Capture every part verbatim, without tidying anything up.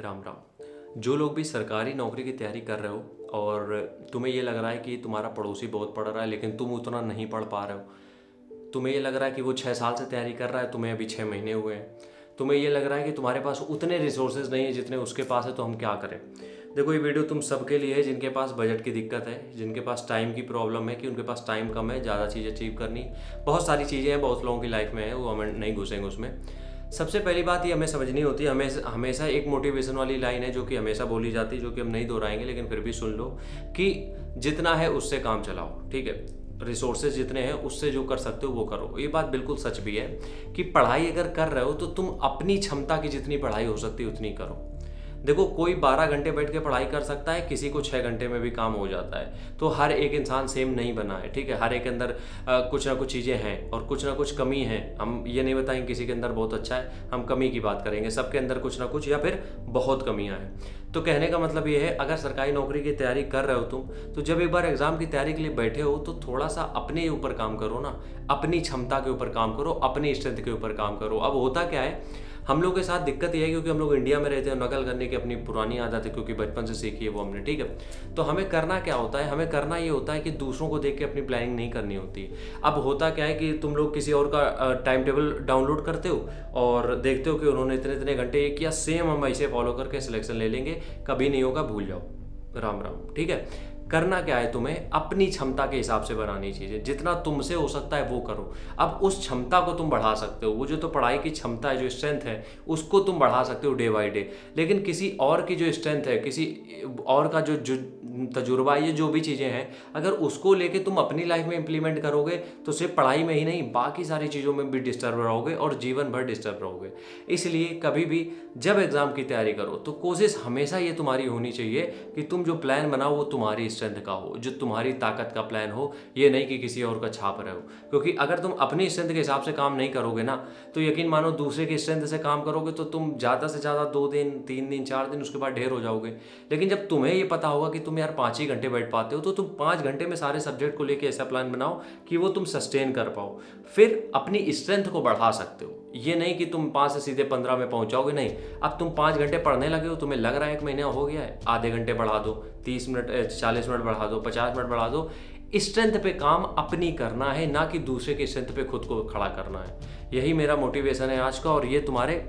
राम राम। जो लोग भी सरकारी नौकरी की तैयारी कर रहे हो और तुम्हें ये लग रहा है कि तुम्हारा पड़ोसी बहुत पढ़ रहा है लेकिन तुम उतना नहीं पढ़ पा रहे हो, तुम्हें ये लग रहा है कि वो छः साल से तैयारी कर रहा है, तुम्हें अभी छः महीने हुए हैं, तुम्हें ये लग रहा है कि तुम्हारे पास उतने रिसोर्सेज नहीं है जितने उसके पास है, तो हम क्या करें। देखो, ये वीडियो तुम सबके लिए है जिनके पास बजट की दिक्कत है, जिनके पास टाइम की प्रॉब्लम है कि उनके पास टाइम कम है, ज़्यादा चीज़ अचीव करनी, बहुत सारी चीज़ें हैं, बहुत लोगों की लाइफ में है, वो हमें नहीं घुसेंगे उसमें। सबसे पहली बात ये हमें समझनी होती है, हमें हमेशा एक मोटिवेशन वाली लाइन है जो कि हमेशा बोली जाती है, जो कि हम नहीं दोहराएंगे लेकिन फिर भी सुन लो कि जितना है उससे काम चलाओ, ठीक है। रिसोर्सेज जितने हैं उससे जो कर सकते हो वो करो। ये बात बिल्कुल सच भी है कि पढ़ाई अगर कर रहे हो तो तुम अपनी क्षमता की जितनी पढ़ाई हो सकती है उतनी करो। देखो, कोई बारह घंटे बैठ के पढ़ाई कर सकता है, किसी को छः घंटे में भी काम हो जाता है। तो हर एक इंसान सेम नहीं बना है, ठीक है। हर एक के अंदर आ, कुछ ना कुछ चीज़ें हैं और कुछ ना कुछ कमी है। हम ये नहीं बताएंगे किसी के अंदर बहुत अच्छा है, हम कमी की बात करेंगे। सबके अंदर कुछ ना कुछ या फिर बहुत कमियां हैं। तो कहने का मतलब ये है, अगर सरकारी नौकरी की तैयारी कर रहे हो तुम, तो जब एक बार एग्जाम की तैयारी के लिए बैठे हो तो थोड़ा सा अपने ऊपर काम करो ना, अपनी क्षमता के ऊपर काम करो, अपनी स्ट्रेंथ के ऊपर काम करो। अब होता क्या है, हम लोग के साथ दिक्कत ये है क्योंकि हम लोग इंडिया में रहते हैं, नकल करने की अपनी पुरानी आदत है क्योंकि बचपन से सीखी है वो हमने, ठीक है। तो हमें करना क्या होता है, हमें करना ये होता है कि दूसरों को देख के अपनी प्लानिंग नहीं करनी होती। अब होता क्या है कि तुम लोग किसी और का टाइम टेबल डाउनलोड करते हो और देखते हो कि उन्होंने इतने इतने घंटे किया, सेम हम ऐसे फॉलो करके सिलेक्शन ले लेंगे, कभी नहीं होगा, भूल जाओ, राम राम, ठीक है। करना क्या है, तुम्हें अपनी क्षमता के हिसाब से बनानी चीज़ें, जितना तुमसे हो सकता है वो करो। अब उस क्षमता को तुम बढ़ा सकते हो, वो जो तो पढ़ाई की क्षमता है, जो स्ट्रेंथ है, उसको तुम बढ़ा सकते हो डे बाय डे। लेकिन किसी और की जो स्ट्रेंथ है, किसी और का जो जो तजुर्बा, ये जो भी चीज़ें हैं, अगर उसको लेके तुम अपनी लाइफ में इंप्लीमेंट करोगे तो सिर्फ पढ़ाई में ही नहीं, बाकी सारी चीज़ों में भी डिस्टर्ब रहोगे और जीवन भर डिस्टर्ब रहोगे। इसलिए कभी भी जब एग्ज़ाम की तैयारी करो तो कोशिश हमेशा ये तुम्हारी होनी चाहिए कि तुम जो प्लान बनाओ वो तुम्हारी स्ट्रेंथ का हो, जो तुम्हारी ताकत का प्लान हो, ये नहीं कि किसी और का छाप रहे हो। क्योंकि अगर तुम अपनी स्ट्रेंथ के हिसाब से काम नहीं करोगे ना, तो यकीन मानो दूसरे की स्ट्रेंथ से काम करोगे तो तुम ज़्यादा से ज़्यादा दो दिन, तीन दिन, चार दिन, उसके बाद ढेर हो जाओगे। लेकिन जब तुम्हें ये पता होगा कि तुम यार पाँच ही घंटे बैठ पाते हो, तो तुम पाँच घंटे में सारे सब्जेक्ट को लेकर ऐसा प्लान बनाओ कि वो तुम सस्टेन कर पाओ, फिर अपनी स्ट्रेंथ को बढ़ा सकते हो। ये नहीं कि तुम पाँच से सीधे पंद्रह में पहुंचाओगे, नहीं। अब तुम पाँच घंटे पढ़ने लगे हो, तुम्हें लग रहा है एक महीना हो गया है, आधे घंटे बढ़ा दो, तीस मिनट, चालीस मिनट बढ़ा दो, पचास मिनट बढ़ा दो। स्ट्रेंथ पे काम अपनी करना है, ना कि दूसरे की स्ट्रेंथ पे खुद को खड़ा करना है। यही मेरा मोटिवेशन है आज का, और ये तुम्हारे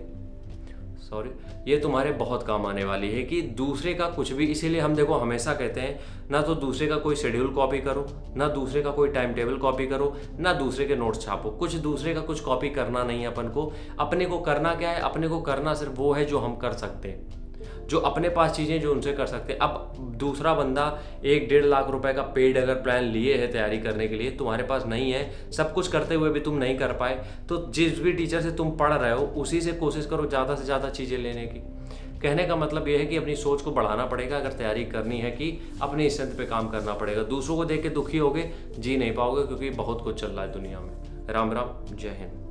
सॉरी ये तुम्हारे बहुत काम आने वाली है कि दूसरे का कुछ भी। इसीलिए हम देखो हमेशा कहते हैं, ना तो दूसरे का कोई शेड्यूल कॉपी करो, ना दूसरे का कोई टाइम टेबल कॉपी करो, ना दूसरे के नोट्स छापो। कुछ दूसरे का कुछ कॉपी करना नहीं है अपन को। अपने को करना क्या है, अपने को करना सिर्फ वो है जो हम कर सकते हैं, जो अपने पास चीज़ें जो उनसे कर सकते हैं। अब दूसरा बंदा एक डेढ़ लाख रुपए का पेड अगर प्लान लिए है तैयारी करने के लिए, तुम्हारे पास नहीं है, सब कुछ करते हुए भी तुम नहीं कर पाए, तो जिस भी टीचर से तुम पढ़ रहे हो उसी से कोशिश करो ज़्यादा से ज़्यादा चीज़ें लेने की। कहने का मतलब यह है कि अपनी सोच को बढ़ाना पड़ेगा। अगर तैयारी करनी है कि अपनी स्ट्रेंथ पे काम करना पड़ेगा। दूसरों को देख के दुखी होगे, जी नहीं पाओगे, क्योंकि बहुत कुछ चल रहा है दुनिया में। राम राम, जय हिंद।